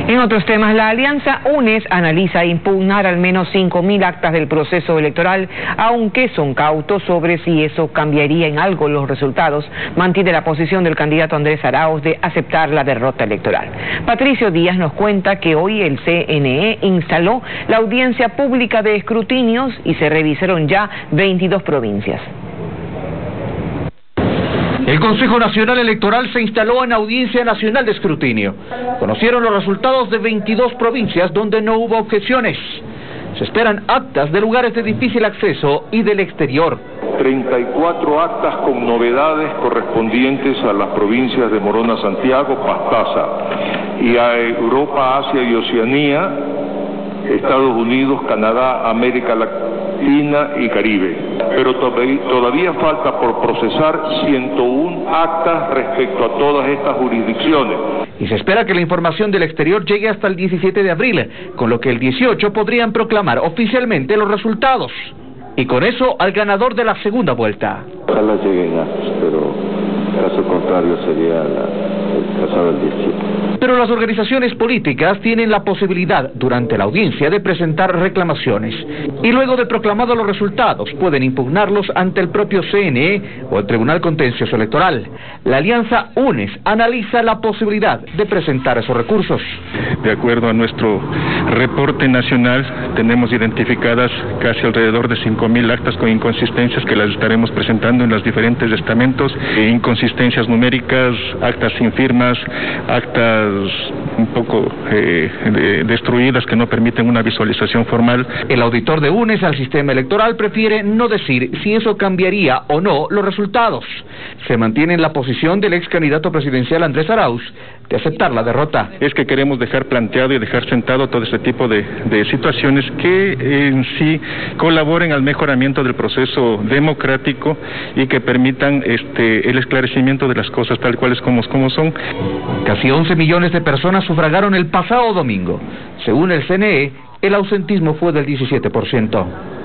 En otros temas, la alianza UNES analiza impugnar al menos 5.000 actas del proceso electoral, aunque son cautos sobre si eso cambiaría en algo los resultados. Mantiene la posición del candidato Andrés Arauz de aceptar la derrota electoral. Patricio Díaz nos cuenta que hoy el CNE instaló la audiencia pública de escrutinios y se revisaron ya 22 provincias. El Consejo Nacional Electoral se instaló en Audiencia Nacional de Escrutinio. Conocieron los resultados de 22 provincias donde no hubo objeciones. Se esperan actas de lugares de difícil acceso y del exterior. 34 actas con novedades correspondientes a las provincias de Morona, Santiago, Pastaza, y a Europa, Asia y Oceanía, Estados Unidos, Canadá, América Latina y Caribe. Pero todavía falta por procesar 101 actas respecto a todas estas jurisdicciones. Y se espera que la información del exterior llegue hasta el 17 de abril, con lo que el 18 podrían proclamar oficialmente los resultados. Y con eso al ganador de la segunda vuelta. Ojalá lleguen actos, pero caso contrario sería el pasado el 17. Pero las organizaciones políticas tienen la posibilidad, durante la audiencia, de presentar reclamaciones. Y luego de proclamados los resultados, pueden impugnarlos ante el propio CNE o el Tribunal Contencioso Electoral. La alianza UNES analiza la posibilidad de presentar esos recursos. De acuerdo a nuestro reporte nacional, tenemos identificadas casi alrededor de 5.000 actas con inconsistencias que las estaremos presentando en los diferentes estamentos. Inconsistencias numéricas, actas sin firmas, actas un poco destruidas que no permiten una visualización formal. El auditor de UNES al sistema electoral prefiere no decir si eso cambiaría o no los resultados. Se mantiene en la posición del ex candidato presidencial Andrés Arauz de aceptar la derrota. Es que queremos dejar planteado y dejar sentado todo este tipo de situaciones que en sí colaboren al mejoramiento del proceso democrático y que permitan el esclarecimiento de las cosas tal cuales como son. Casi 11 millones de personas sufragaron el pasado domingo. Según el CNE, el ausentismo fue del 17%.